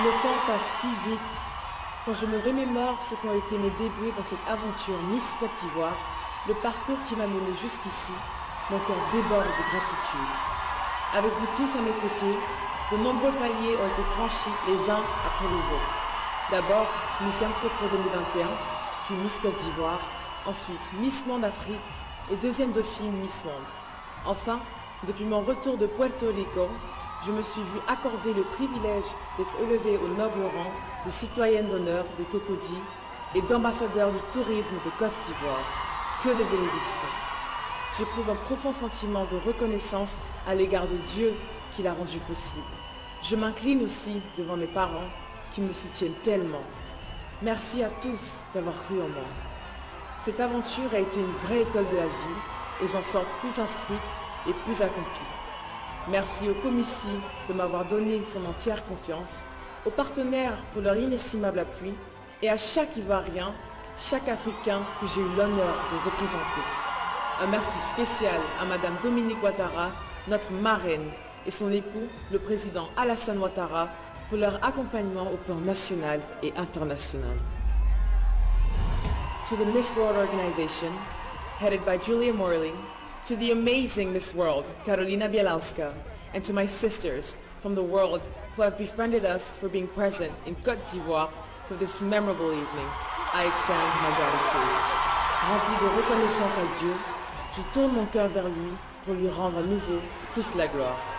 Le temps passe si vite. Quand je me remémore ce qu'ont été mes débuts dans cette aventure Miss Côte d'Ivoire, le parcours qui m'a mené jusqu'ici, mon cœur déborde de gratitude. Avec vous tous à mes côtés, de nombreux paliers ont été franchis les uns après les autres. D'abord, Miss Yamoussoukro 2021, puis Miss Côte d'Ivoire, ensuite Miss Monde Afrique et deuxième dauphine Miss Monde. Enfin, depuis mon retour de Puerto Rico, je me suis vue accorder le privilège d'être élevée au noble rang de citoyenne d'honneur de Cocody et d'ambassadeur du tourisme de Côte d'Ivoire. Que de bénédictions! J'éprouve un profond sentiment de reconnaissance à l'égard de Dieu qui l'a rendu possible. Je m'incline aussi devant mes parents qui me soutiennent tellement. Merci à tous d'avoir cru en moi. Cette aventure a été une vraie école de la vie et j'en sors plus instruite et plus accomplie. Merci au Comici de m'avoir donné son entière confiance, aux partenaires pour leur inestimable appui et à chaque Ivoirien, chaque Africain que j'ai eu l'honneur de représenter. Un merci spécial à Madame Dominique Ouattara, notre marraine, et son époux, le président Alassane Ouattara, pour leur accompagnement au plan national et international. To the Miss World Organization, headed by Julia Morley, to the amazing Miss World, Carolina Bielawska, and to my sisters from the world who have befriended us for being present in Côte d'Ivoire for this memorable evening, I extend my gratitude. Rempli de reconnaissance à Dieu, je tourne mon cœur vers lui pour lui rendre à nouveau toute la gloire.